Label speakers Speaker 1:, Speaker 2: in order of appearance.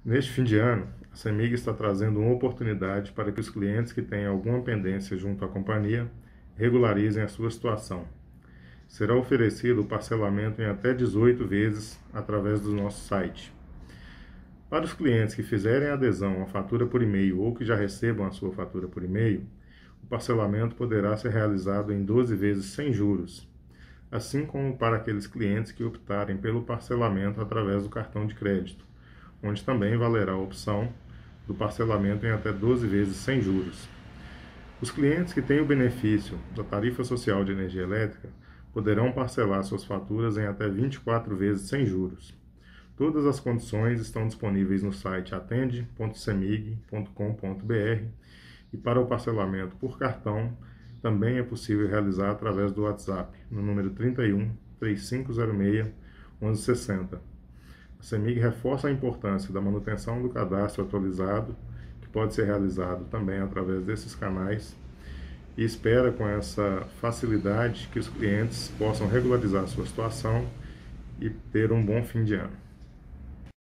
Speaker 1: Neste fim de ano, a CEMIG está trazendo uma oportunidade para que os clientes que têm alguma pendência junto à companhia regularizem a sua situação. Será oferecido o parcelamento em até 18 vezes através do nosso site. Para os clientes que fizerem adesão à fatura por e-mail ou que já recebam a sua fatura por e-mail, o parcelamento poderá ser realizado em 12 vezes sem juros, assim como para aqueles clientes que optarem pelo parcelamento através do cartão de crédito, onde também valerá a opção do parcelamento em até 12 vezes sem juros. Os clientes que têm o benefício da tarifa social de energia elétrica poderão parcelar suas faturas em até 24 vezes sem juros. Todas as condições estão disponíveis no site atende.cemig.com.br e para o parcelamento por cartão também é possível realizar através do WhatsApp, no número 31 3506 1160. A CEMIG reforça a importância da manutenção do cadastro atualizado, que pode ser realizado também através desses canais, e espera com essa facilidade que os clientes possam regularizar sua situação e ter um bom fim de ano.